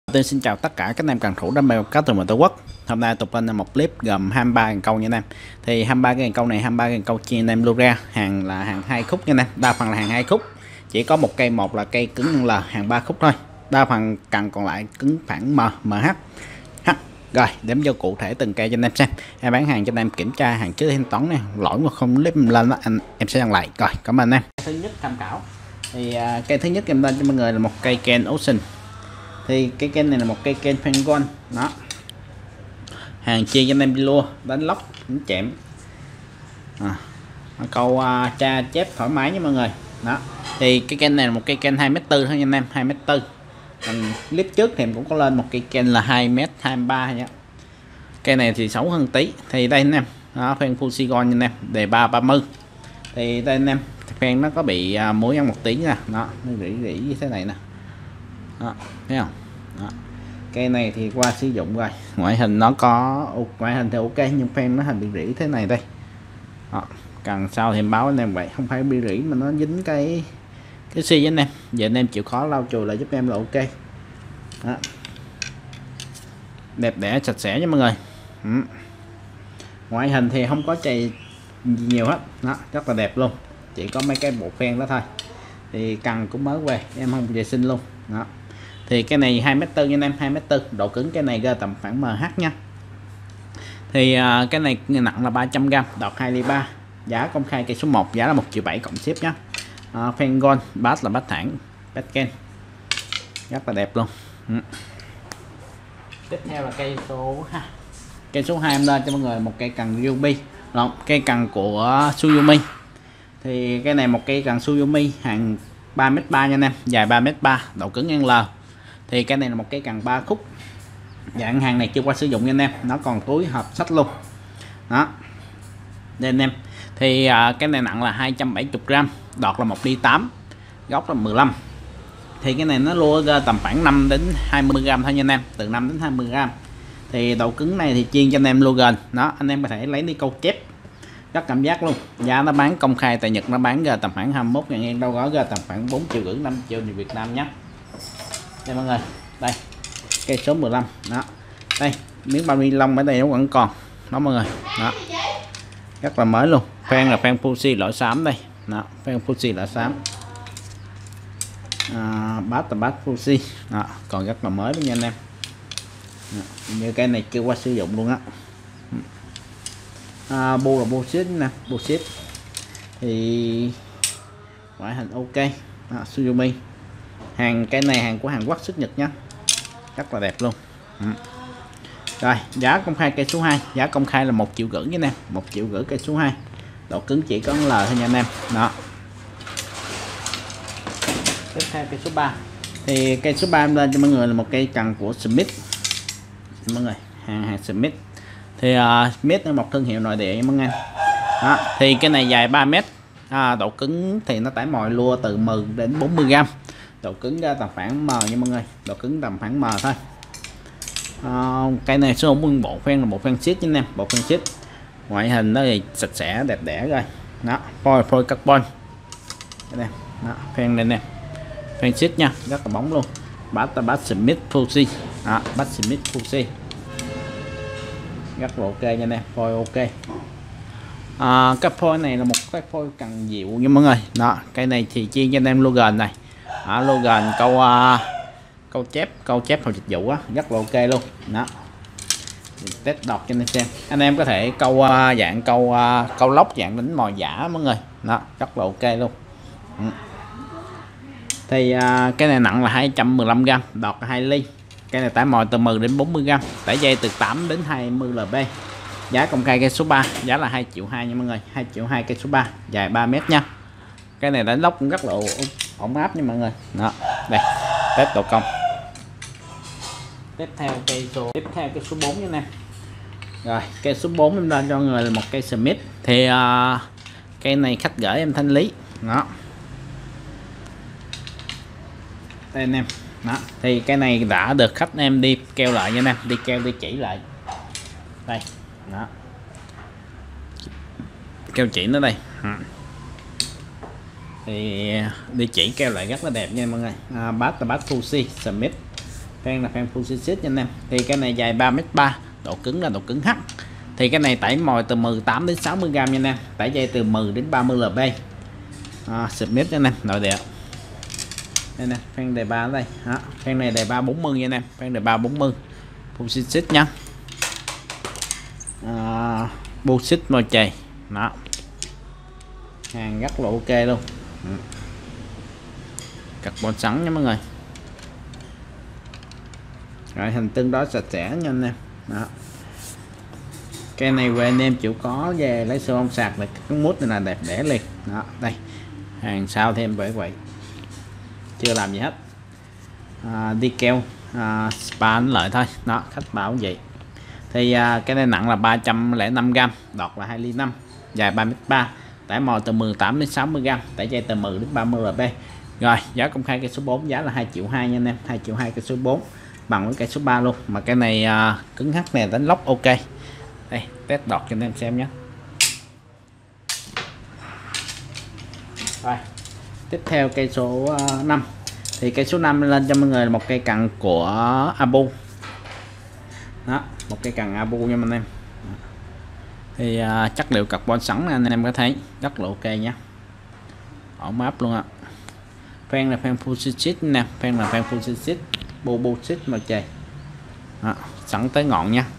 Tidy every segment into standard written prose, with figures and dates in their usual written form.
Tôi xin chào tất cả các anh em cần thủ đam mê cá từ Tổ quốc. Hôm nay tục lên một clip gồm 23.000 câu nha anh em. Thì 23.000 câu này 23.000 câu chia anh em lưu ra, hàng là hàng 2 khúc nha anh em, đa phần là hàng 2 khúc. Chỉ có một cây, một là cây cứng L hàng 3 khúc thôi. Đa phần cần còn lại cứng phẳng MH. Rồi, đếm vô cụ thể từng cây cho anh em xem. Em bán hàng cho anh em kiểm tra hàng trước thanh toán này, lỗi mà không clip lên đó, em sẽ đăng lại. Rồi, cảm ơn anh em. Thứ nhất tham khảo. Thì cây thứ nhất em lên cho mọi người là một cây Ken Ocean. Thì cái kênh này là một cây kênh Penguin đó, hàng chia cho anh em đi lua đánh lóc đánh chạm câu tra chép thoải mái nha mọi người đó. Thì cái kênh này là một cây kênh 2m4 thôi nha anh em, 2m4. Clip trước thì em cũng có lên một cây kênh là 2m23 nhé. Cây này thì xấu hơn tí. Thì đây anh em đó, phen Fusigon nha anh em, đề 330. Thì đây anh em, phen nó có bị muối ăn một tí nè, nó rỉ như thế này nè đó, thấy không đó. Cây này thì qua sử dụng rồi, ngoại hình nó có ngoại hình thì ok, nhưng phen nó hình bị rỉ thế này đây đó. Cần sau thì em báo anh em vậy, không phải bị rỉ mà nó dính cái xi với anh em. Giờ anh em chịu khó lau chùi lại giúp em là ok đó. Đẹp đẽ sạch sẽ nha mọi người. Ngoại hình thì không có chày nhiều hết đó, rất là đẹp luôn, chỉ có mấy cái bộ phen đó thôi. Thì cần cũng mới về, em không vệ sinh luôn đó. Thì cái này 2m4 nha anh em, 2m4, độ cứng cái này ra tầm khoảng MH nha. Thì cái này nặng là 300g, đọt 2 ly 3. Giá công khai cây số 1 giá là 1.700.000 cộng ship nhé. Phen gold, bát là bát thẳng, bát ken, rất là đẹp luôn. Tiếp theo là cây số 2. Cây số 2 em lên cho mọi người một cây cần Ruby, cây cần của Suzumi. Thì cái này một cây cần Suzumi hàng 3m3 nha anh em, dài 3m3, độ cứng L. Thì cái này là một cây cần 3 khúc. Dạng hàng này chưa qua sử dụng nha anh em, nó còn túi hộp sách luôn đó. Đây anh em, thì cái này nặng là 270g, đọt là 1 ly 8, gốc là 15. Thì cái này nó lua ra tầm khoảng 5 đến 20g thôi nha anh em, từ 5 đến 20g. Thì độ cứng này thì chiên cho anh em logan đó, anh em có thể lấy đi câu chép rất cảm giác luôn. Giá nó bán công khai tại Nhật, nó bán ra tầm khoảng 21.000 em, đâu gói ra tầm khoảng 4,5 triệu 5 triệu tiền Việt Nam nhé. Đây mọi người, đây cây số 15 đó, đây miếng bao ni lông ở đây nó vẫn còn đó mọi người đó, rất là mới luôn. Phen là phen Fuji loại xám đây đó, phen Fuji loại xám, bát là bát Fuji đó, còn rất là mới đó nha anh em đó, như cái này chưa qua sử dụng luôn á. Bu là bu ship nè, bu ship thì ngoại hình ok. Suzumi, hàng cái này hàng của Hàn Quốc xuất Nhật nhá, rất là đẹp luôn. Rồi giá công khai cây số 2, giá công khai là 1,5 triệu nha anh em, 1,5 triệu cây số 2, độ cứng chỉ có L thôi nha anh em đó. Tiếp theo cây số 3. Thì cây số 3 em lên cho mọi người là một cây cần của Smith mọi người, hàng Smith. Thì Smith là một thương hiệu nội địa mọi người đó. Thì cái này dài 3m, độ cứng thì nó tải mồi lua từ 10 đến 40g, độ cứng ra tầm khoảng M nha mọi người, độ cứng tầm khoảng M thôi. Cái này số nguyên bộ phen là bộ phen sheet anh em, bộ phen sheet, ngoại hình nó thì sạch sẽ đẹp đẽ rồi đó, foil carbon đây nè đó, phen này nè, phen sheet nha, rất là bóng luôn. Bát là bát Smith Fuji đó, bát Smith Fuji rất là ok nha anh em, foil ok. Cái phôi này là một cái phôi cần dịu nha mọi người đó. Cây này thì chiên cho anh em logan này, logan câu chép hoặc dịch vụ á, rất là ok luôn đó. Test đọc cho anh em xem, anh em có thể câu dạng câu lóc, dạng đánh mồi giả mọi người đó, rất là ok luôn. Thì cái này nặng là 215g, đọt 2 ly. Cái này tải mồi từ 10 đến 40g, tải dây từ 8 đến 20 lb. Giá công khai cây số 3 giá là 2,2 triệu nha mọi người, 2,2 triệu cây số 3, dài 3m nha. Cái này đánh lóc cũng rất là ổn áp nha mọi người đó. Đây test độ cong. Tiếp theo cây số 4 nha anh em. Rồi cây số 4 em lên cho mọi người là một cây Smith. Thì cây này khách gửi em thanh lý đó, đây anh em đó. Thì cái này đã được khách em đi keo lại nha anh em, đi keo đi chỉ lại đây đó, keo chỉ nó đây. Thì địa chỉ keo lại rất là đẹp nha mọi người. Bát là bát Fuji Smith Phen là phen Fujitsu nha anh em. Thì cái này dài 3m3, độ cứng là độ cứng H. Thì cái này tải mồi từ 18 đến 60g nha anh em, tải dây từ 10 đến 30 lb. Smith nha anh em, nội địa. Đây nè, phen đề 3 ở đây. Đó, phen này đề 340 nha anh em, phen đề 340 Fujitsu nha. Bullshit mồi chày. Đó. Hàng rất là ok luôn. Carbon sẵn nha mọi người. Rồi hình tương đối sạch sẽ nha anh em. Đó. Cái này về anh em chịu có về lấy xô ông sạc là cái mút này là đẹp đẽ liền. Đó, đây. Hàng sau thêm vậy. Chưa làm gì hết. Đi keo spa lợi thôi. Đó, khách bảo vậy. Thì cái này nặng là 305g, đọt là 2,5 ly, dài 3m3, tải mồi từ 18 đến 60g, tải dây từ 10 đến 30 lb. Rồi, giá công khai cây số 4 giá là 2,2 triệu nha anh em, 2,2 triệu cây số 4 bằng với cây số 3 luôn. Mà cái này cứng H này đánh lốc ok. Đây, test đọt cho anh em xem nhé. Rồi, tiếp theo cây số 5. Thì cây số 5 lên cho mọi người một cây cần của Abu. Đó, một cây cần Abu nha anh em. Thì chất liệu carbon sẵn anh em có thấy rất là ok nhé, ổn áp luôn ạ. Phen là phen Fujitsu nè, phen là phen Fujitsu Bullshit mà trời. Đó, sẵn tới ngọn nha,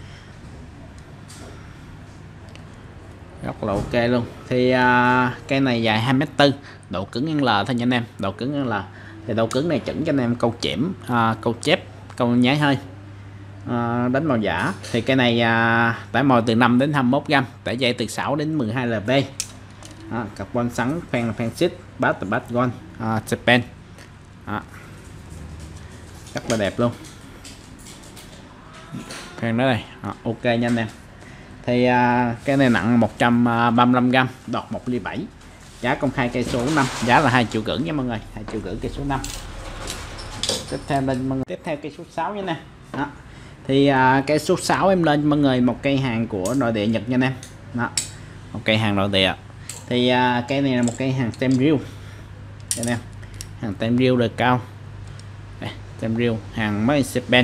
rất là ok luôn. Thì cây này dài 2m4, độ cứng L thôi nha anh em, độ cứng L. Thì độ cứng này chuẩn cho anh em câu chẻm, câu chép, câu nháy hơi, đánh màu giả. Thì cái này tải mồi từ 5 đến 21g, tải dây từ 6 đến 12 lb. Carbon sẵn, phen là phen xít, bát là bát gold Japan. Rất là đẹp luôn. Phen đó đây, ok nha anh em. Thì cái này nặng 135g, đọt 1,7 ly. Giá công khai cây số 5 giá là 2,5 triệu nha mọi người, 2,5 triệu cây số 5. Tiếp theo lên mọi người, tiếp theo cây số 6 nha nè. Đó. Thì cây số 6 em lên mọi người một cây hàng của nội địa Nhật nha anh em. Đó. Một cây hàng nội địa. Thì cây này là một cây hàng tem riêu anh em, hàng tem riêu đời cao. Đây, tem riêu hàng mới Japan.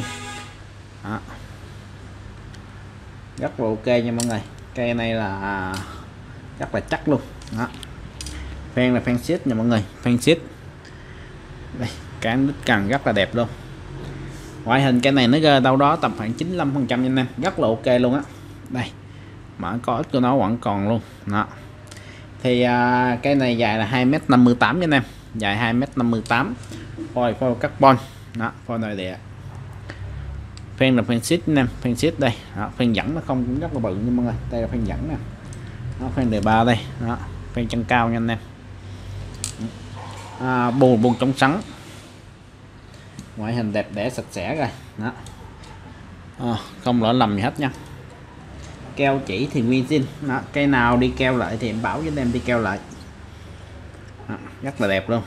Rất là ok nha mọi người, cây này là rất là chắc luôn. Đó, phen là phen xít nha mọi người, phen xít. Đây, cán đít cần rất là đẹp luôn. Ngoại hình cái này nó rơi đâu đó tầm khoảng 95% nha anh em, rất là ok luôn á. Đây, mã có của nó vẫn còn luôn. Đó. Thì cái này dài là 2m58 nha anh em, dài 2m58, phôi carbon. Đó, phôi nội địa. Phen là phen xít anh em, phen xít đây. Đó, phen dẫn nó không cũng rất là bự nha mọi người, đây là phen dẫn nè. Đó, phen đề 3 đây. Đó, phen chân cao nha anh em. Buồn chống sắn, ngoại hình đẹp đẽ sạch sẽ rồi. Đó. Không lỡ lầm gì hết nha. Keo chỉ thì nguyên zin. Đó, cây nào đi keo lại thì em bảo với anh em đi keo lại. Đó, rất là đẹp luôn.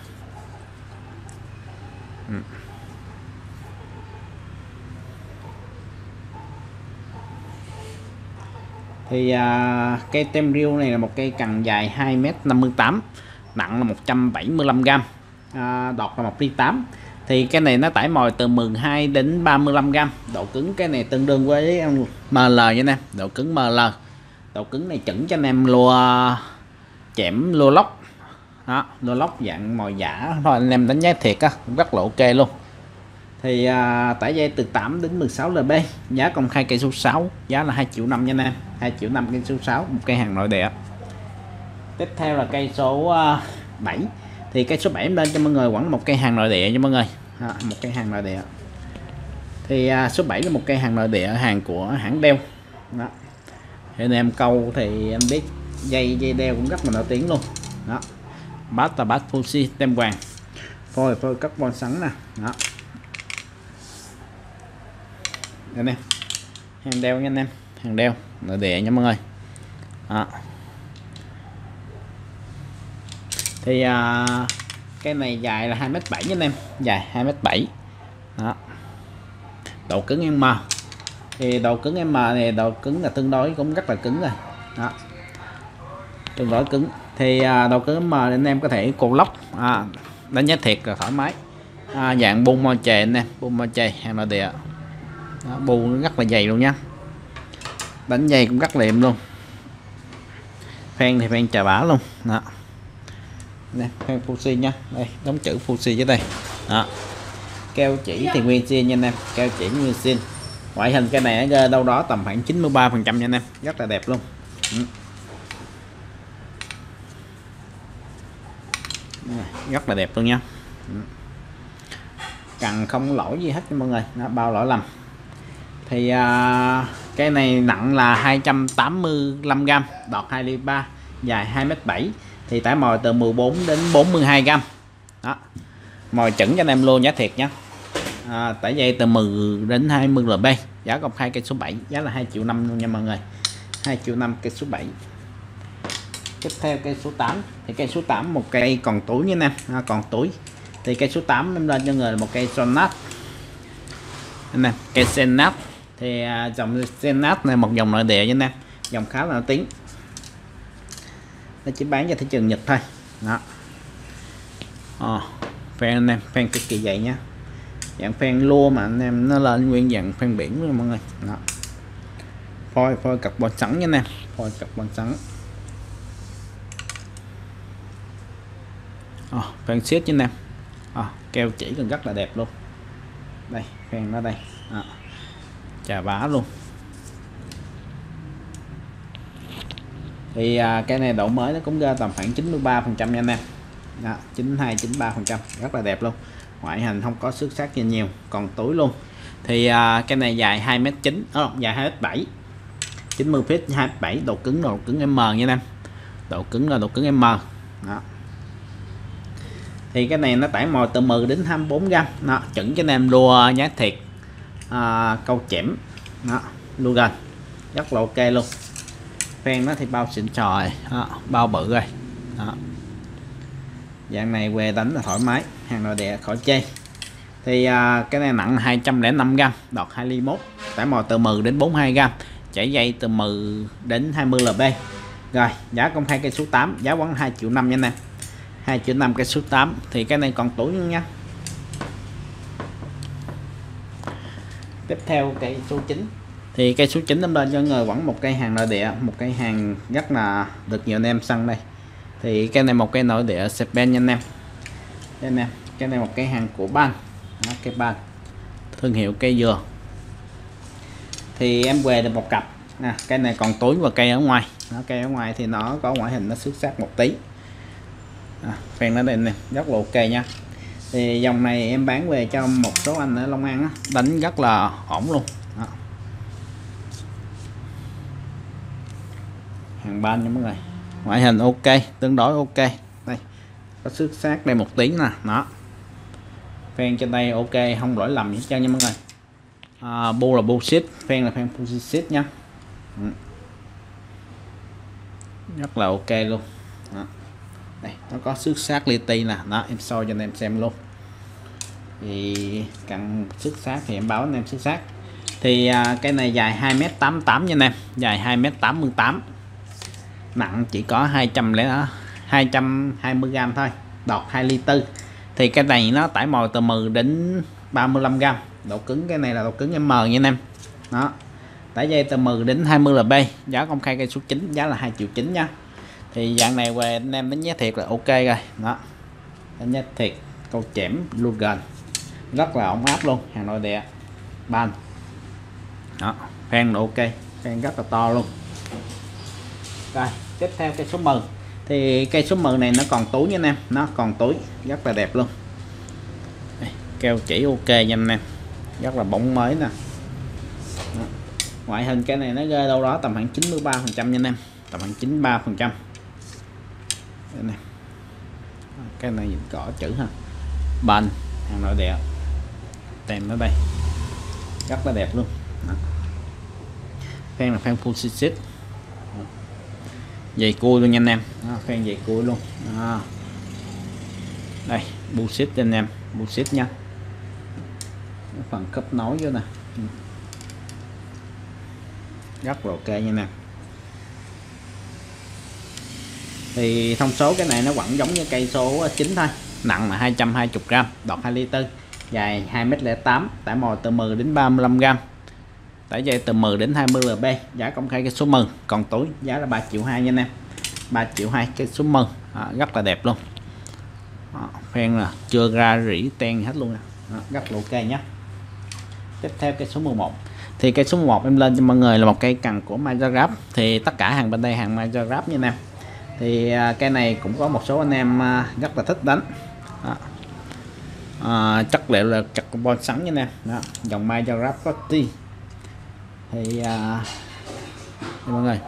Thì cây tem riêu này là một cây cần dài 2m58, nặng là 175g, đọt là 1,8 ly. Thì cái này nó tải mồi từ 12 đến 35g, độ cứng cái này tương đương với ML nha anh em, độ cứng ML. Độ cứng này chuẩn cho anh em lua chẻm, lua lóc. Đó, lua lóc dạng mồi giả thôi anh em đánh giá thiệt á, rất là ok luôn. Thì tải dây từ 8 đến 16 lb. Giá công khai cây số 6 giá là 2,5 triệu nha anh em, 2,5 triệu cây số 6, một cây hàng nội địa. Tiếp theo là cây số 7. Thì cây số 7 em lên cho mọi người vẫn một cây hàng nội địa nha mọi người. Một cây hàng nội địa. Thì số 7 là một cây hàng nội địa, hàng của hãng đeo. Đó. Thì anh em câu thì em biết dây đeo cũng rất là nổi tiếng luôn. Đó. Bát là bát Fuji tem vàng, phôi carbon sẵn nè. Đó. Đây nè, hàng đeo nha anh em, hàng đeo nội địa nha mọi người. Đó. Thì cái này dài là 2m7 nha anh em, dài 2m7. Đó. Độ cứng M. Thì độ cứng M này độ cứng là tương đối cũng rất là cứng rồi. Đó. Tương đối cứng. Thì độ cứng M anh em có thể cột lóc, đánh giá thiệt là thoải mái. dạng bung mo chè nè, bung mo chè hàng nội địa. Bu nó rất là dày luôn nhá, đánh dây cũng rất liệm luôn. Phen thì phen trà bả luôn đó. Nè, phen Fuji nha, đây đóng chữ Fuji dưới đây đó. Keo chỉ thì nguyên zin nha anh em, keo chỉ nguyên zin. Ngoại hình cái này ở đâu đó tầm khoảng 93% nha anh em, rất là đẹp luôn. Rất là đẹp luôn nha. Cần không lỗi gì hết nha mọi người, nó bao lỗi lầm. Thì cái này nặng là 285g, đọt 2,3 ly, dài 2m7, thì tải mồi từ 14 đến 42g đó. Mồi chuẩn cho anh em luôn, giá thiệt nhé. Tải dây từ 10 đến 20 lb, giá công khai cây số 7, giá là 2,5 triệu luôn nha mọi người, 2,5 triệu cây số 7. Tiếp theo cây số 8, thì cây số 8 một cây còn túi nha anh em, còn túi. Thì cây số 8 em lên cho người là một cây Sonat anh em, cây Senat. Thì dòng Senat này một dòng nội địa nha anh em, dòng khá là nổi tiếng, nó chỉ bán cho thị trường Nhật thôi đó. Phen anh em, phen cực kỳ dày nhá, dạng phen lua mà anh em, nó lên nguyên dạng phen biển luôn mọi người đó. Phôi carbon sẵn nha anh em, phôi carbon sẵn. Phen siết chứ anh em. Keo chỉ còn rất là đẹp luôn. Đây phen nó đây đó. Chà bá luôn. Thì cái này độ mới nó cũng ra tầm khoảng 93% nha anh em đó, 92-93%, rất là đẹp luôn. Ngoại hình không có xước sát gì nhiều, còn túi luôn. Thì cái này dài 2m9, dài 2m7, 90 feet, 2m7, độ cứng M nha anh em, độ cứng là độ cứng M đó. Thì cái này nó tải mồi từ 10 đến 24g đó, chuẩn cho anh em lua nhát thiệt, câu chẻm đó, luôn gần rất là ok luôn. Phen nó thì bao xịn sò đó, bao bự rồi đó. Dạng này về đánh là thoải mái, hàng nội địa khỏi chê. Thì cái này nặng 205g, đọt 2,1 ly, tải mồi từ 10 đến 42g, chảy dây từ 10 đến 20 lb. Rồi giá công khai cây số 8, giá vẫn 2,5 triệu nha anh em, 2,5 triệu cây số 8. Thì cái này còn túi nữa nha. Tiếp theo cây số 9, thì cây số 9 em lên cho người vẫn một cây hàng nội địa, một cây hàng rất là được nhiều anh em săn đây. Thì cái này một cây nội địa Japan nha anh em. Đây nè, cái này một cây hàng của Ban, cây Ban, thương hiệu cây dừa. Thì em về được một cặp nè, cây này còn túi và cây ở ngoài đó, cây ở ngoài thì nó có ngoại hình nó xước sát một tí. Phen nó đây nè, rất là ok nha. Thì dòng này em bán về cho một số anh ở Long An á, đánh rất là ổn luôn đó. Hàng Ban nha mọi người, ngoại hình ok, tương đối ok. Đây có xước sát đây một tí nè đó. Phen trên đây ok, không lỗi lầm gì hết trơn nha mọi người. Bu là bu shit, phen là phen Fuji nha. Rất là ok luôn đó. Đây nó có xước sát li ti nè đó, em soi cho anh em xem luôn. Thì cần xước sát thì em báo anh em xước sát. Thì cái này dài 2m88 nha anh em, dài 2m88, nặng chỉ có 220g thôi, đọt 2,4 ly. Thì cái này nó tải mồi từ 10 đến 35g, độ cứng cái này là độ cứng M nha anh em đó. Tải dây từ 10 đến 20 lb, giá công khai cây số 9, giá là 2,9 triệu nha. Thì dạng này về anh em đánh giá thiệt là ok rồi đó, đánh giá thiệt, câu chẻm luôn gần, rất là ổn áp luôn, hàng nội địa Ban đó. Phen ok, phen rất là to luôn. Rồi tiếp theo cây số 10, thì cây số 10 này nó còn túi nha anh em, nó còn túi rất là đẹp luôn. Đây, keo chỉ ok nha anh em, rất là bóng mới nè đó. Ngoại hình cái này nó rơi đâu đó tầm khoảng 93% nha anh em, tầm khoảng 93%. Đây này. Cái này nhìn cỏ chữ ha, Ban, hàng nội địa, tem nó đây rất là đẹp luôn đó. Phen là phen Fuji, dây cui luôn nha anh em, phen dây cui luôn đó. Đây bullshit anh em, bullshit nha, phần khớp nối vô nè, rất là ok nha nè. Thì thông số cái này nó vẫn giống như cây số 9 thôi, nặng là 220g, đọt 2 ly tư, dài 2m08, tải mồi từ 10 đến 35g, tải dây từ 10 đến 20 lb. Giá công khai cây số 10, còn túi giá là 3,2 triệu nha anh em. 3,2 triệu cây số 10, rất là đẹp luôn. Phen là chưa ra rỉ ten hết luôn. Rất là ok nhé. Tiếp theo cây số 11, thì cây số 11 em lên cho mọi người là một cây cần của Majorap. Thì tất cả hàng bên đây hàng Majorap nha anh em. Thì cây này cũng có một số anh em rất là thích đánh. Chất liệu là carbon sắn nha anh em. Dòng Majorap Cotty. Thì mọi người,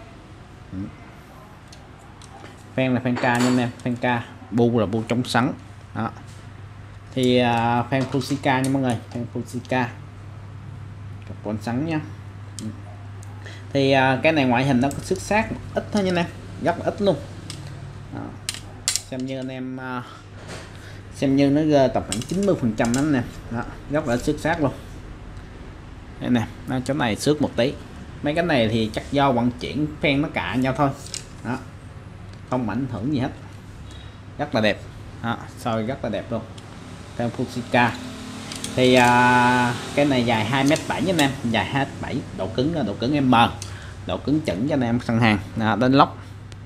phen là phen K nha anh em, phen K, bu là bu chống sắn. Thì phen Fujica nha mọi người, phen Fujica carbon sắn nha. Thì cái này ngoại hình nó có xuất sắc ít thôi nha anh em, rất là ít luôn. Xem như anh em xem như nó rơi tầm khoảng 90% đó anh em. Rất là xuất sắc luôn. Đây nè, chỗ này xước một tí. Mấy cái này thì chắc do vận chuyển phen nó cạ nhau thôi. Không ảnh hưởng gì hết. Rất là đẹp. Soi rất là đẹp luôn. Phen Fujica. Thì cái này dài 2m7 nha anh em, dài 2m7, độ cứng là độ cứng M, độ cứng chuẩn cho anh em săn hàng. Đến lốc.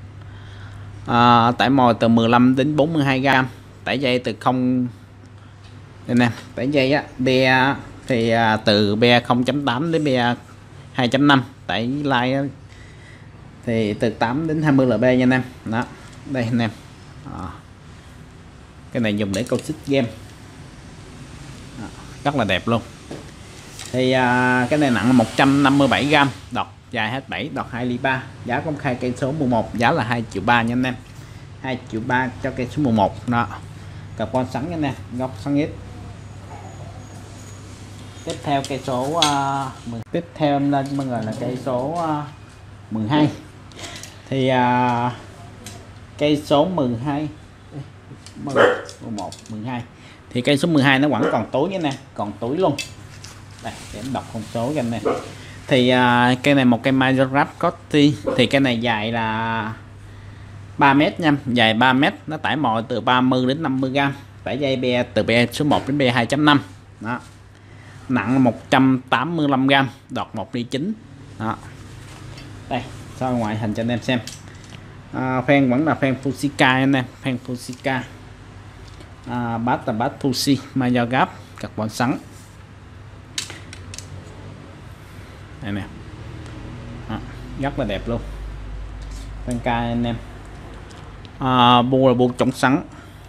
Tải mồi từ 15 đến 42g, tải dây từ 0 đây nè, tải dây á, be thì từ be 0.8 đến be 2.5, tải like thì từ 8 đến 20 lb nha anh em. Đó, đây anh em. Cái này dùng để câu xích game. Rất là đẹp luôn. Thì cái này nặng 157g, đọt dài 27, đọt 2 ly 3. Giá công khai cây số 11 giá là 2,3 triệu nha anh em. 2,3 triệu cho cây số 11 đó. Carbon sắn nha anh em, góc sắn ít. Tiếp theo cây số tiếp theo em lên mọi người là cây số 12. Thì cây số 12 11 12 thì cây số 12 nó vẫn còn túi nha nè, còn túi luôn. Đây để em đọc con số cho anh em. Thì cây này một cây Majorap Cotty, thì cây này dài là 3m nha, dài 3m, nó tải mồi từ 30 đến 50g, tải dây be từ be số 1 đến be 2.5. Đó. Nặng 185g, đọt 1 ly 9. Đó. Đây, soi ngoại hình cho anh em xem. Phen vẫn là phen Fujica anh em, phen Fujica. Bát là bát Fuji Majorap carbon sắn. Đây nè. Rất là đẹp luôn. Phen K anh em. Bu là bu chống sắn.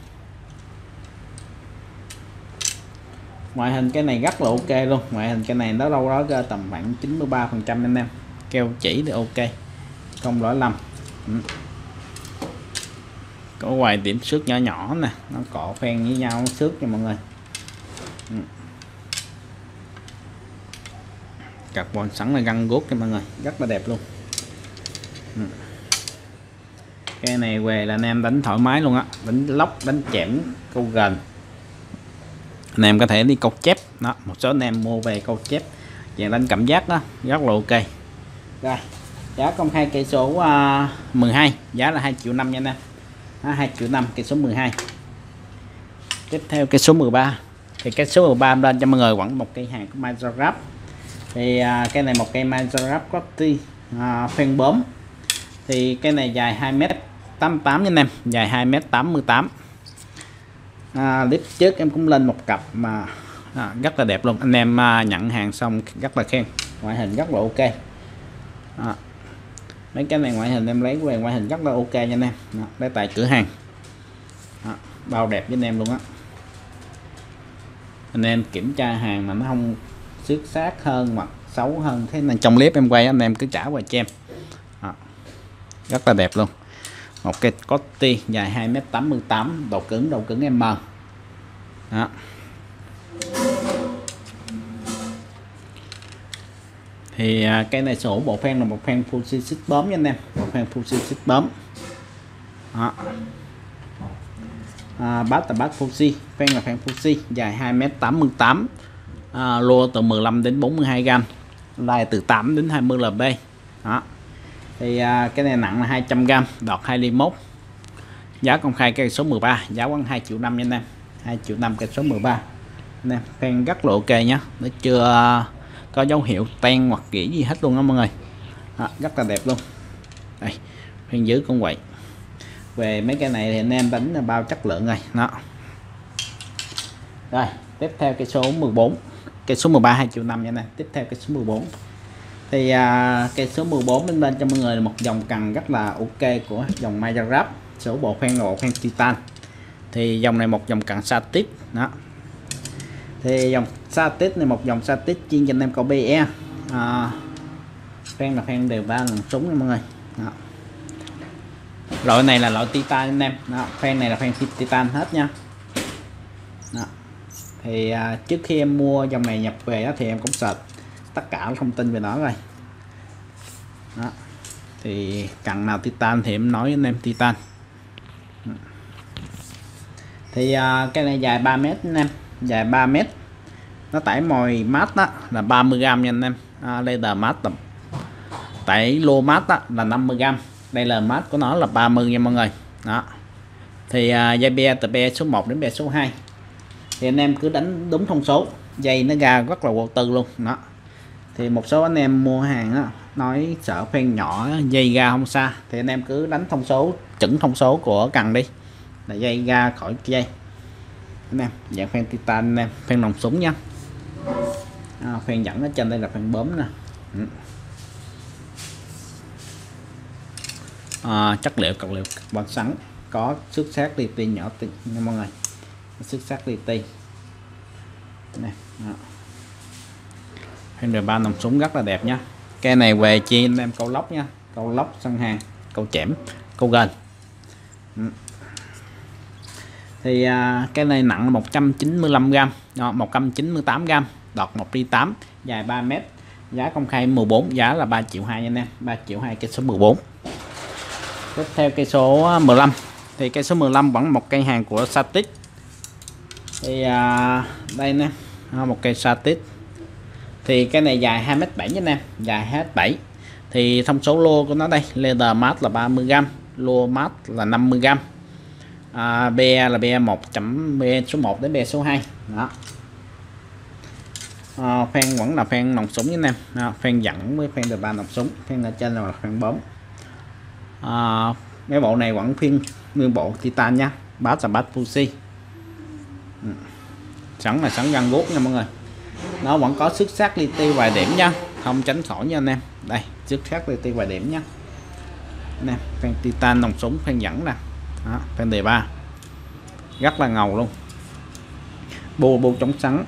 Ngoại hình cái này rất là ok luôn. Ngoại hình cái này nó đâu đó ra tầm khoảng 93% anh em. Keo chỉ thì ok, không lỗi lầm. Có vài điểm xước nhỏ nhỏ nè, nó cọ phen với nhau xước cho mọi người. Carbon sẵn là găng gốt cho mọi người, rất là đẹp luôn. Cái này về là anh em đánh thoải mái luôn á, đánh lóc, đánh chẽm, câu gần. Anh em có thể đi câu chép đó, một số anh em mua về câu chép dạng đánh cảm giác đó, rất là ok. Rồi giá công khai cây số 12 giá là 2,5 triệu nha anh em. 2,5 triệu cây số 12. Tiếp theo cây số 13, thì cây số 13 lên cho mọi người vẫn một cây hàng của Majorap. Thì cây này một cây Majorap Cotty phen bướm. Thì cây này dài 2m88 nha anh em, dài 2m88. Clip trước em cũng lên một cặp mà rất là đẹp luôn. Anh em nhận hàng xong rất là khen, ngoại hình rất là ok. Mấy cái này ngoại hình em lấy về ngoại hình rất là ok nha anh em. Đây tại cửa hàng. Bao đẹp với anh em luôn á. Anh em kiểm tra hàng mà nó không xước sát hơn hoặc xấu hơn thế này trong clip em quay, anh em cứ trả qua cho em. Rất là đẹp luôn. Một cái Cotty dài 2m88, độ cứng M. Đó. Thì cái này sổ bộ phen là một phen Fuji xích bấm nha anh em, một phen Fuji xích bấm. Bát là bát Fuji, phen là phen Fuji, dài 2m88, lô từ 15 đến 42g, lai từ 8 đến 20 lb. Đó. Thì cái này nặng là 200g, đọt 2 ly 1, Giá công khai cây số 13 giá khoảng 2,5 triệu nha anh em. 2,5 triệu cây số 13 nè, phen rất là ok nhá, nó chưa có dấu hiệu ten hoặc kỹ gì hết luôn đó mọi người. Rất là đẹp luôn. Đây phen dưới cũng vậy. Về mấy cái này thì anh em đánh là bao chất lượng rồi đó. Rồi tiếp theo cây số 14, cây số 13 2,5 triệu nha anh em. Tiếp theo cây số 14 thì cây số 14 lên lên cho mọi người là một dòng cần rất là ok của dòng Majarab, số bộ phen Titan. Thì dòng này một dòng cần Satis đó. Thì dòng Satis này một dòng Satis chuyên cho anh em câu BE. Phen là phen đều 3 lần súng nha mọi người đó. Loại này là loại Titan anh em đó. Phen này là phen Titan hết nha đó. Thì trước khi em mua dòng này nhập về đó, thì em cũng search tất cả thông tin về nó rồi đó. Thì cần nào Titan thì em nói anh em Titan. Thì cái này dài 3 mét anh em, dài 3 mét, nó tải mồi mát đó là 30g nha anh em. Leather mát tải lô mát đó là 50g, đây là mát của nó là 30 nha mọi người đó. Thì dây be từ be số 1 đến be số 2 thì anh em cứ đánh đúng thông số, dây nó ra rất là vô tư luôn đó. Thì một số anh em mua hàng đó, nói sợ phen nhỏ dây ra không xa, thì anh em cứ đánh thông số, chuẩn thông số của cần đi là dây ra khỏi dây anh em. Dạng phen Titan anh em, phen nòng súng nha. Phen dẫn ở trên đây là phen bấm nè. Chất liệu carbon bón sắn, có xước sát li ti nhỏ nha mọi người, xước sát li ti này. Phen đời 3 nòng súng rất là đẹp nhá. Cái này về chi anh em câu lóc nha, câu lóc săn hàng, câu chẻm, câu gần. Thì cái này nặng là 195g, 198g, đọt 1 ly 8, dài 3 mét, giá công khai 14, giá là 3,2 triệu nha anh em. 3,2 triệu cây số 14. Tiếp theo cây số 15 thì cây số 15 vẫn một cây hàng của Satis. Thì đây nè, một cây Satis. Thì cái này dài 2m7 nha anh em, dài 2m7. Thì thông số lô của nó đây, leather mát là 30g, lô mát là 50g. Be là be 1 chấm be số 1 đến be số 2 đó. Phen vẫn là phen nòng súng với anh em. Phen dẫn với phen đời 3 nòng súng, phen ở trên là phen bấm. Cái bộ này vẫn phiên nguyên bộ Titan nha, bát là bát Fuji. Sẵn là sẵn găng guốc nha mọi người. Nó vẫn có xước sát li ti vài điểm nha, không tránh khỏi nha anh em. Đây xước sát li ti vài điểm nha nè. Phen Titan nòng súng, phen dẫn nè, phen đề 3 rất là ngầu luôn. Bô chống sắn,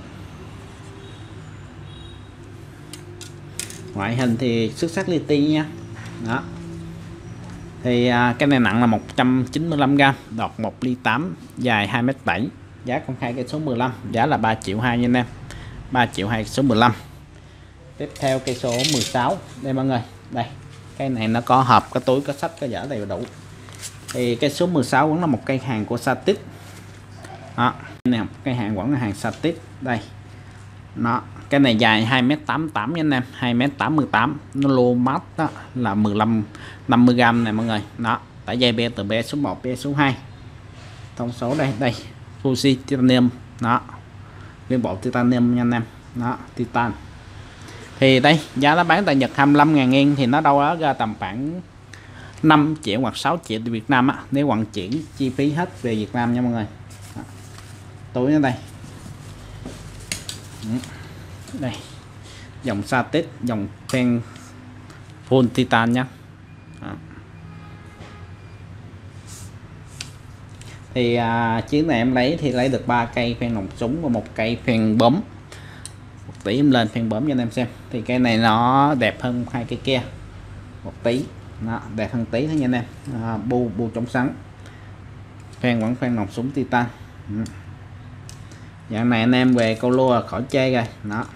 ngoại hình thì xước sát li ti nha đó. Thì cái này nặng là 195g, đọt 1 ly 8, dài 2m7, giá công khai cây số 15, giá là 3,2 triệu nha anh em. 3,2 triệu số 15. Tiếp theo cây số 16 đây mọi người. Đây cây này nó có hộp, có túi, có sách, có giỏ đầy đủ. Thì cây số 16 vẫn là một cây hàng của Satis đó. Này cây hàng vẫn là hàng Satis đây nó. Cái này dài 2m88 nha anh em, 2m88, nó lô mát đó là 50g này mọi người đó. Tải dây be từ be số 1 be số 2, thông số đây Fuji Titanium đó, nguyên bộ Titanium nha anh em đó, Titan. Thì đây giá nó bán tại Nhật 25.000 yên, thì nó đâu đó ra tầm khoảng 5 triệu hoặc 6 triệu Việt Nam á, nếu vận chuyển chi phí hết về Việt Nam nha mọi người đó. Túi ở đây đây dòng Satis, dòng phen full Titan nhé. Thì chuyến này em lấy thì lấy được 3 cây phen nòng súng và 1 cây phen bấm. 1 tí em lên phen bấm cho anh em xem. Thì cây này nó đẹp hơn 2 cây kia 1 tí, nó đẹp hơn tí thôi nha anh em. Bu chống sắn, phen vẫn phen nòng súng Titan. Dạng này anh em về câu lô là khỏi chê rồi đó.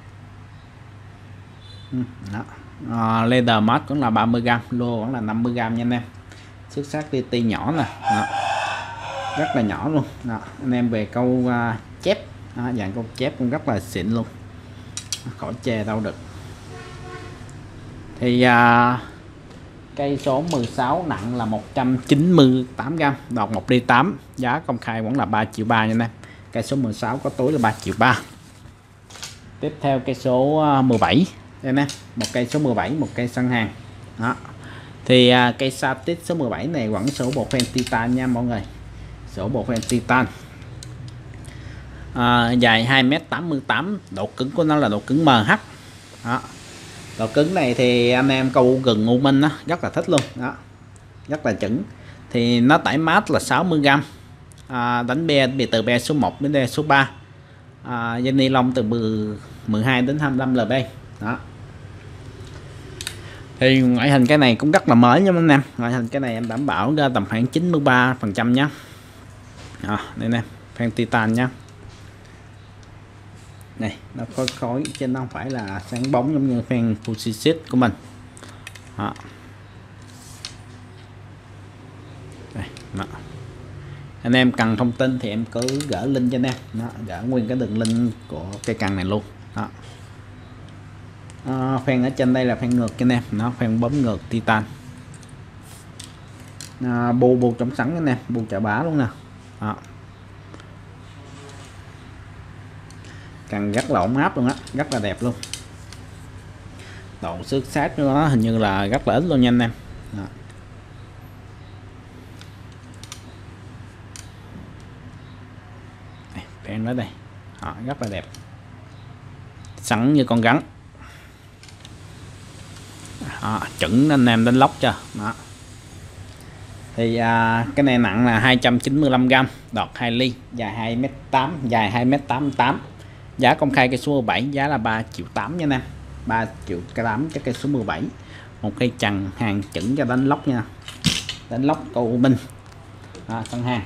Leather mát cũng là 30g, lô vẫn là 50g nha anh em. Xước sát li ti nhỏ nè đó, rất là nhỏ luôn đó. Anh em về câu chép dạng câu chép cũng rất là xịn luôn, khỏi chê đâu được. Thì Cây số 16 nặng là 198g, đọt 1 ly 8, giá công khai vẫn là 3,3 triệu nha anh em. Cây số 16 có túi là 3,3 triệu. Tiếp theo cây số 17 đây nè, một cây số 17, một cây săn hàng đó. Thì cây Satis số 17 này vẫn sổ bộ phen titan nha mọi người, sổ bộ phen titan, dài 2m88, độ cứng của nó là độ cứng MH đó. Độ cứng này thì anh em câu gừng U Minh đó, rất là thích luôn đó, rất là chuẩn. Thì nó tải mát là 60g, đánh be từ be số 1 đến be số 3, dây ni lông từ 12 đến 25 lb đó. Thì ngoại hình cái này cũng rất là mới nha anh em, ngoại hình cái này em đảm bảo ra tầm khoảng 93% nhá. Đây nè, phen titan nhá. Này nó khói khói chứ nó không phải là sáng bóng giống như phen Fujisit của mình đó. Đây, đó. Anh em cần thông tin thì em cứ gỡ link cho anh em đó, gỡ nguyên cái đường link của cây cần này luôn đó. Phen ở trên đây là phen ngược cho anh em, nó phen bấm ngược titan, bu chống sắn anh em, bu chà bá luôn nè đó. Cần rất là ổn áp luôn á, rất là đẹp luôn, độ xước sát của nó hình như là rất là ít luôn nha anh em đó. Phen đó đây đó, rất là đẹp, sẵn như con rắn đó, chuẩn anh em đánh lóc cho đó. Thì cái này nặng là 295g, đọt 2 ly, dài 2m8, dài 2m88, giá công khai cây số 17 giá là 3,8 triệu nha anh em, 3,8 triệu cho cây số 17, một cây chằn hàng chuẩn cho đánh lóc nha, đánh lóc câu Minh sân hàng.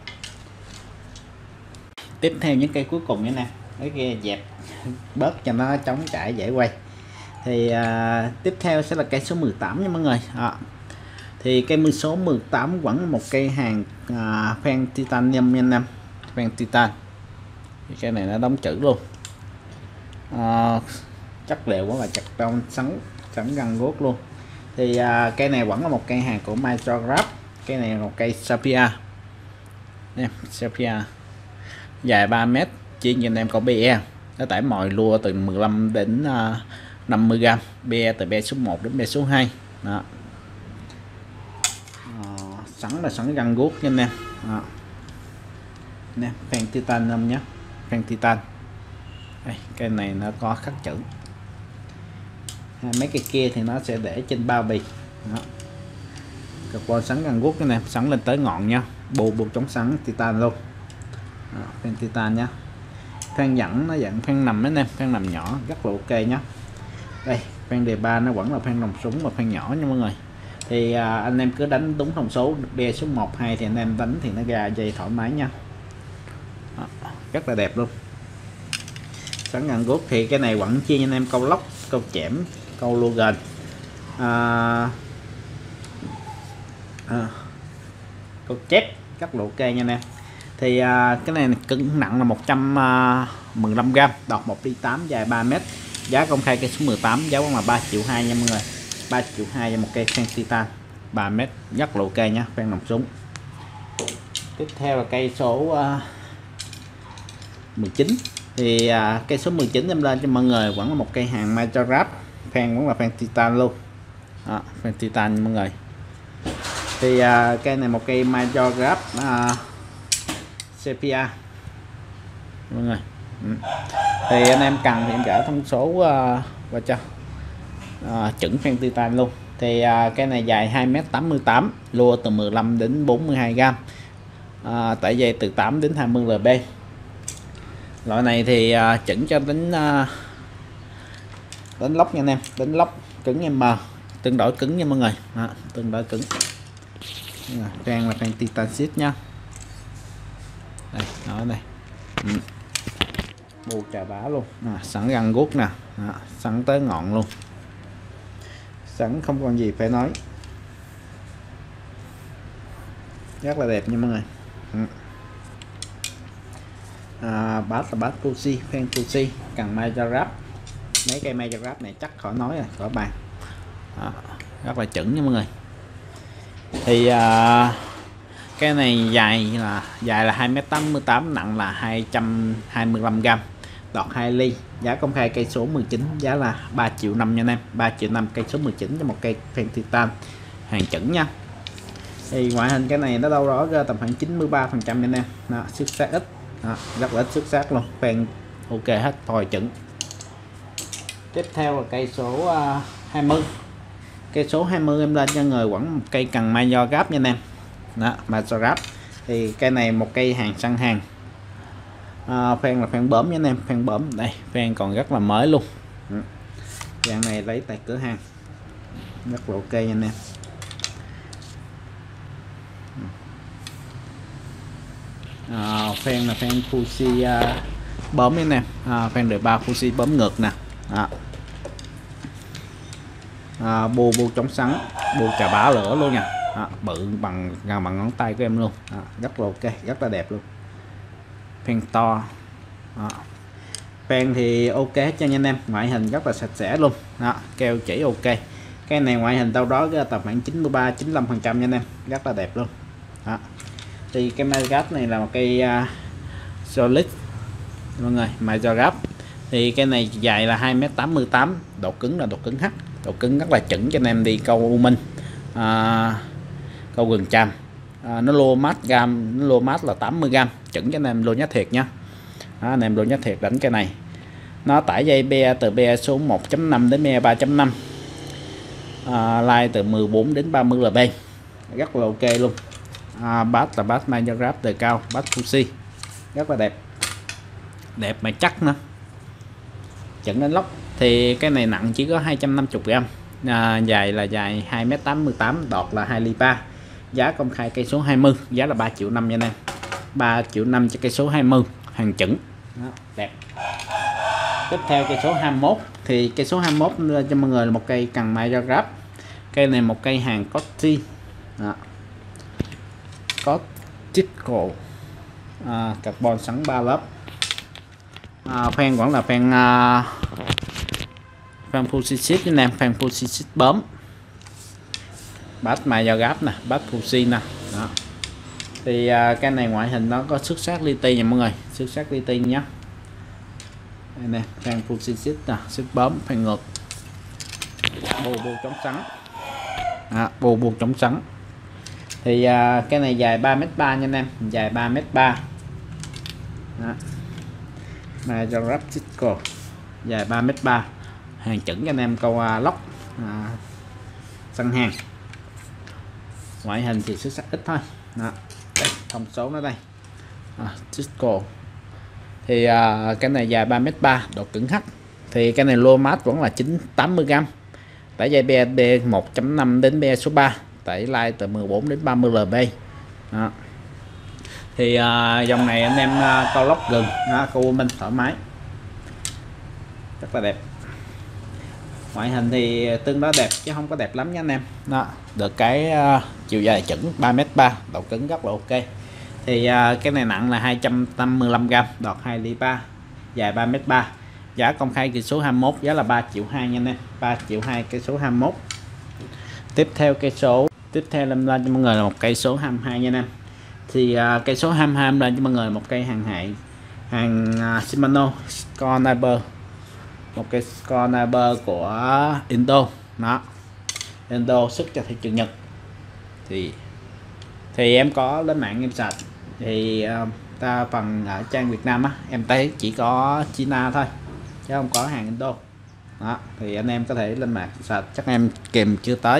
Tiếp theo những cây cuối cùng nha anh em, cái kia dẹp bớt cho nó chống chảy dễ quay. Thì tiếp theo sẽ là cây số 18 nha mọi người. Thì cây số 18 vẫn là một cây hàng phen titanium nha anh em, phen titan. Thì cây này nó đóng chữ luôn, chất liệu cũng là chặt trong sẵn găng gốt luôn. Thì cây này vẫn là một cây hàng của Micrograph, cây này là một cây Sapphire em, Sapphire dài 3m, chuyên cho anh em có BE, nó tải mọi lua từ 15 đến 50g, BE từ be số 1 đến be số 2 đó. Sẵn là sẵn găng guốc nha anh em đó. Nè, phen titan nhé, phen titan đây, cây này nó có khắc chữ, mấy cây kia thì nó sẽ để trên bao bì đó. Carbon sẵn găng guốc cái này, sẵn lên tới ngọn nha, bu chống sắn titan luôn đó, phen titan nhá. Phen dẫn nó dạng phen nằm đấy em, phen nằm nhỏ rất là ok nhá. Đây phen đề 3 nó vẫn là phen nòng súng và phen nhỏ nha mọi người. Thì anh em cứ đánh đúng thông số be số 1 2 thì anh em đánh thì nó ra dây thoải mái nha đó, rất là đẹp luôn. Sẵn ngàn gốt thì cái này vẫn chia anh em câu lóc, câu chẻm, câu lô gần, câu chép rất là ok nha anh em. Thì cái này cân nặng là 115g, đọt 1 ly 8, dài 3m, giá công khai cây số 18 giá là 3,2 triệu nha mọi người, 3,2 triệu cho một cây phen titan 3m, rất là ok nhá, phen nòng súng. Tiếp theo là cây số 19. Thì cây số 19 em lên cho mọi người vẫn là một cây hàng Micrograph, phen vẫn là phen titan luôn đó, phen titan nha mọi người. Thì cây này một cây Micrograph Sepia mọi người. Thì anh em cần thì em gửi thông số qua cho chuẩn phen titan luôn. Thì cái này dài 2m88, lua từ 15 đến 42g, tải dây từ 8 đến 20 lb. Loại này thì chuẩn cho đánh lóc nha anh em, đánh lóc cứng M, tương đối cứng nha mọi người đó, tương đối cứng. Trang là phen titan sheet nha, đây đó đây, bu trà bá luôn, sẵn găng guốc nè, sẵn tới ngọn luôn, sẵn không còn gì phải nói, rất là đẹp nha mọi người. Bát là bát Fuji, phen Fuji, cần Micrograph, mấy cây Micrograph này chắc khỏi nói rồi, khỏi bàn, rất là chuẩn nha mọi người. Thì cái này dài là 2m88, nặng là 225g, đọt 2 ly. Giá công khai cây số 19, giá là 3,5 triệu nha anh em. 3,5 triệu cây số 19 cho một cây phen titan hàng chuẩn nha. Thì ngoại hình cái này nó đâu đó tầm khoảng 93% nha anh em. Đó, xuất sắc ít. Đó, rất là ít xuất sắc luôn, phen ok hết, thôi chuẩn. Tiếp theo là cây số 20. Cây số 20 em lên cho người quẳng một cây cần Major Gap nha anh em. Đó, Major Gap. Thì cây này một cây hàng săn hàng. Phen là phen bấm nha anh em, phen bấm đây, phen còn rất là mới luôn. Dạng này lấy tại cửa hàng rất là ok nha anh em. Phen là phen Fuji bấm nha anh em. Phen đời 3 Fuji bấm ngược nè. Bô chống sắn, bô chà bá lửa luôn nha. Bự bằng ngón tay của em luôn. Rất là ok, rất là đẹp luôn. Phen to. Phen thì ok cho anh em, ngoại hình rất là sạch sẽ luôn. Keo chỉ ok. Cái này ngoại hình đâu đó tầm khoảng 93-95% nha anh em, rất là đẹp luôn. Thì cái Major này là một cây solid mọi người, Major. Thì cái này dài là 2m88, độ cứng là độ cứng H, độ cứng rất là chuẩn cho anh em đi câu U Minh, câu Rừng Tràm. Nó lô mát gam, nó lô mát là 80g, chuẩn cho anh em lô nhát thiệt nha. Anh em lô nhát thiệt đánh cái này. Nó tải dây be từ be số 1.5 đến be 3.5, like từ 14 đến 30 lb, rất là ok luôn. Bass là bass Major Grab đời cao, bass Fuji, rất là đẹp mà chắc nữa, chuẩn đánh lóc. Thì cái này nặng chỉ có 250g, dài là dài 2m88, đọt là 2 ly 3. Giá công khai cây số 20, giá là 3,5 triệu nha anh em. 3,5 triệu cho cây số 20 hàng chuẩn. Đó, đẹp. Tiếp theo cây số 21. Thì cây số 21 cho mọi người là một cây cần Major Grab. Cây này một cây hàng Cotti, Cortical, carbon sắn 3 lớp. Phen vẫn là phen Fuji anh em, phen Fuji bấm. Bass Major Grab nè, bass Fuji nè. Đó. Thì cái này ngoại hình nó có xuất sắc li ti nha mọi người, xuất sắc li ti nhé. Đây nè, phen Fuji nè, xích bấm, phen ngược, bô chống sắn, bô chống sắn. Thì cái này dài 3m3 nha anh em, dài 3m3. Major Grab dài 3m3, hàng chuẩn cho anh em câu lóc săn hàng. Ngoại hình thì xuất sắc ít thôi. Đó. Đây, thông số nó đây. Cisco. Thì cái này dài 3m3, độ cứng H. Thì cái này lô mát vẫn là 80g. Tải dây BD 1.5 đến BE số 3, tải like từ 14 đến 30 lb. Đó. Thì dòng này anh em câu lóc gừng, câu U Minh thoải mái, rất là đẹp. Ngoại hình thì tương đối đẹp chứ không có đẹp lắm nha anh em. Đó, được cái chiều dài chuẩn 3m3, độ cứng rất là ok. Thì cái này nặng là 255g, đọt 2 ly 3, dài 3m3. Giá công khai cây số 21, giá là 3,2 triệu nha anh em. 3,2 triệu cây số 21. Tiếp theo em lên cho mọi người là một cây số 22 nha anh em. Thì cây số 22 em lên cho mọi người một cây hàng Shimano Scornable, một cây Scornable của Indo. Đó, Indo xuất cho thị trường Nhật. Thì em có lên mạng em search thì phần ở trang Việt Nam em thấy chỉ có China thôi chứ không có hàng Indo. Đó, thì anh em có thể lên mạng search, chắc em kèm chưa tới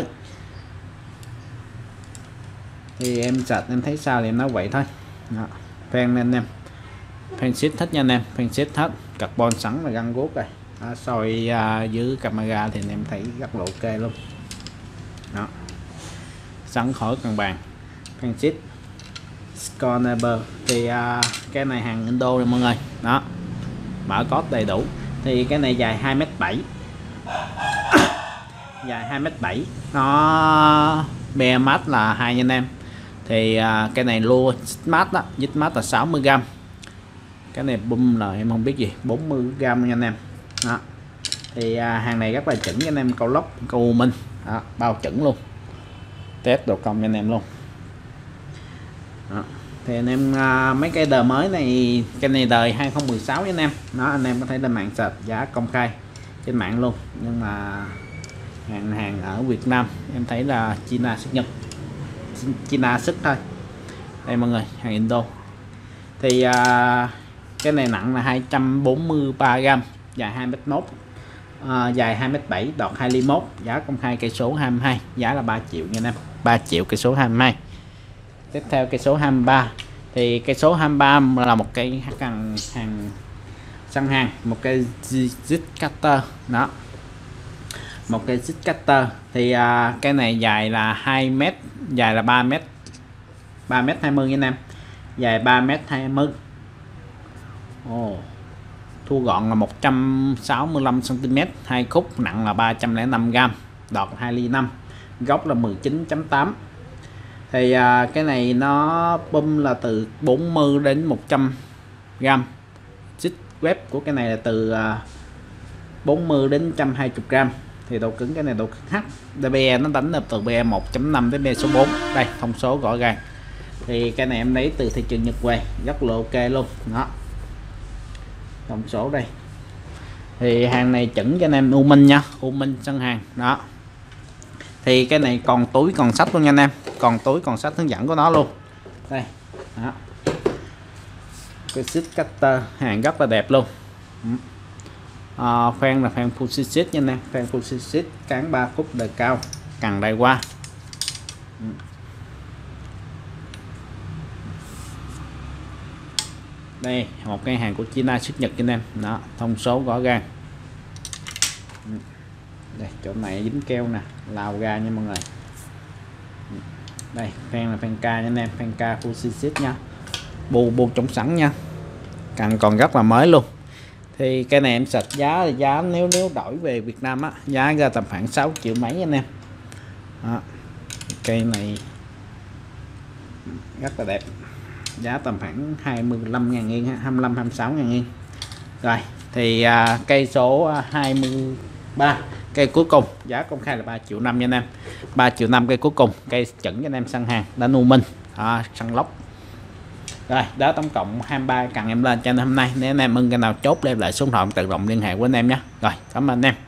thì em search em thấy sao thì em nói vậy thôi. Đó, phen anh em, phen xít hết nha anh em, phen xít hết, carbon sẵn là găng guốc rồi. Soi dưới camera thì anh em thấy rất là ok luôn. Đó, sẵn khỏi cần bàn, phen xít Scornable. Thì cái này hàng Indo rồi mọi người. Đó, mở code đầy đủ. Thì cái này dài 2m7, dài 2m7, nó be mát là 2 nha anh em. Thì cái này lua mát đó, dít mát là 60g. Cái này bum là em không biết gì, 40g nha anh em. Đó. Thì hàng này rất là chuẩn cho anh em câu lóc, câu U Minh. Đó, bao chuẩn luôn. test độ cong cho anh em luôn. Đó. Thì anh em mấy cái đời mới này, cái này đời 2016 với anh em, nó anh em có thể lên mạng search giá công khai trên mạng luôn, nhưng mà hàng ở Việt Nam em thấy là China xuất Nhật, China xuất thôi. Đây mọi người, hàng Indo. Thì cái này nặng là 243g, dài 2m1, dài 2m7, đọt 2 ly 1, giá công khai cây số 22, giá là 3 triệu nha anh em, 3 triệu cây số 22. Tiếp theo cây số 23, thì cây số 23 là một cây hàng săn hàng, một cây zit cutter đó, một cây zit cutter. Thì cái này dài là 2m, dài là 3m, 3m20 nha anh em, dài 3m20. Thu gọn là 165 cm, 2 khúc, nặng là 305g, đọt 2 ly 5, gốc là 19.8. Thì cái này nó bum là từ 40 đến 100g, xích web của cái này là từ 40 đến 120g. Thì độ cứng cái này độ cứng H, DPE nó đánh được từ PE 1.5 đến PE số 4. Đây thông số rõ ràng. Thì cái này em lấy từ thị trường Nhật về, rất là ok luôn đó, thông số đây. Thì hàng này chuẩn cho anh em U Minh nha, U Minh sân hàng đó. Thì cái này còn túi còn sách luôn nha anh em, còn túi còn sách hướng dẫn của nó luôn đây đó. Cái xích cutter hàng rất là đẹp luôn. Khoen là khoen full xích nha anh em, khoen full xích, cán 3 khúc đời cao, cần đây qua. Đây một cái hàng của China xuất Nhật cho anh em đó, thông số rõ ràng. Đây chỗ này dính keo nè, lao ra nha mọi người. Đây fan là fan K nha anh em, fan K full xích nha, bu chống sẵn nha, cần còn rất là mới luôn. Thì cái này em sạch giá thì giá nếu đổi về Việt Nam á, giá ra tầm khoảng 6 triệu mấy anh em đó. Cây này rất là đẹp, giá tầm khoảng 25.000 yên, 25-26.000 yên. Rồi thì cây số 23, cây cuối cùng giá công khai là 3 triệu 5 nha anh em, 3 triệu 5 cây cuối cùng, cây chuẩn cho anh em săn hàng đánh U Minh săn lốc. Rồi đó, tổng cộng 23 cần em lên cho anh hôm nay. Nếu anh em ưng cái nào chốt lên lại số điện thoại tự động liên hệ với anh em nhé. Rồi cảm ơn anh em.